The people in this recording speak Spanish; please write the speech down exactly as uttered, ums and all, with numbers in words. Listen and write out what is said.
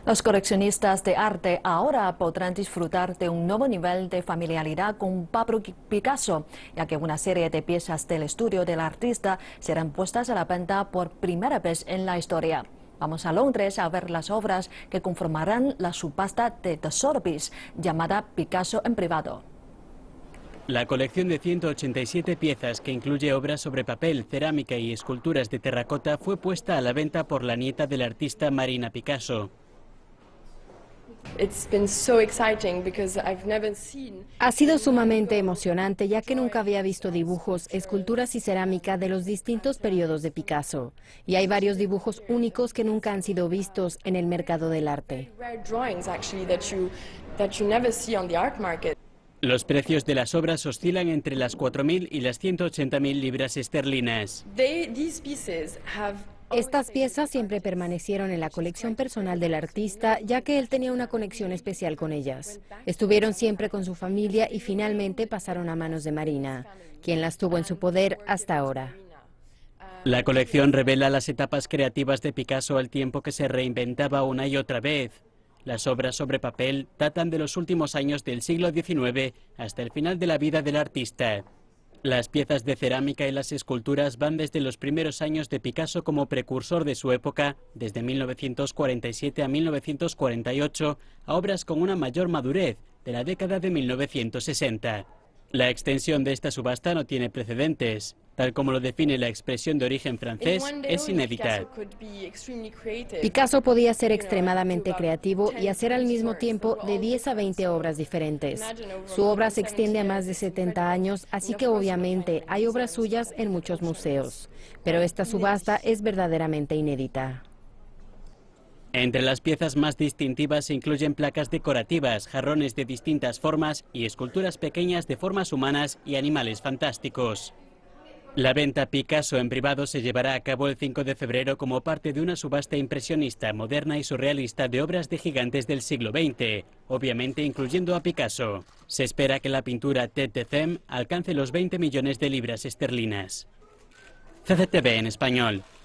Los coleccionistas de arte ahora podrán disfrutar de un nuevo nivel de familiaridad con Pablo Picasso, ya que una serie de piezas del estudio del artista serán puestas a la venta por primera vez en la historia. Vamos a Londres a ver las obras que conformarán la subasta de The Sotheby's, llamada Picasso en privado. La colección de ciento ochenta y siete piezas, que incluye obras sobre papel, cerámica y esculturas de terracota, fue puesta a la venta por la nieta del artista Marina Picasso. Ha sido sumamente emocionante, ya que nunca había visto dibujos, esculturas y cerámica de los distintos periodos de Picasso. Y hay varios dibujos únicos que nunca han sido vistos en el mercado del arte. Los precios de las obras oscilan entre las cuatro mil y las ciento ochenta mil libras esterlinas. Estas piezas siempre permanecieron en la colección personal del artista, ya que él tenía una conexión especial con ellas. Estuvieron siempre con su familia y finalmente pasaron a manos de Marina, quien las tuvo en su poder hasta ahora. La colección revela las etapas creativas de Picasso al tiempo que se reinventaba una y otra vez. Las obras sobre papel datan de los últimos años del siglo diecinueve hasta el final de la vida del artista. Las piezas de cerámica y las esculturas van desde los primeros años de Picasso como precursor de su época, desde mil novecientos cuarenta y siete a mil novecientos cuarenta y ocho, a obras con una mayor madurez, de la década de mil novecientos sesenta. La extensión de esta subasta no tiene precedentes. Tal como lo define la expresión de origen francés, es inédita. Picasso podía ser extremadamente creativo y hacer al mismo tiempo de diez a veinte obras diferentes. Su obra se extiende a más de setenta años, así que obviamente hay obras suyas en muchos museos. Pero esta subasta es verdaderamente inédita. Entre las piezas más distintivas se incluyen placas decorativas, jarrones de distintas formas y esculturas pequeñas de formas humanas y animales fantásticos. La venta Picasso en privado se llevará a cabo el cinco de febrero como parte de una subasta impresionista, moderna y surrealista de obras de gigantes del siglo veinte, obviamente incluyendo a Picasso. Se espera que la pintura Tête de Femme alcance los veinte millones de libras esterlinas. C C T V en español.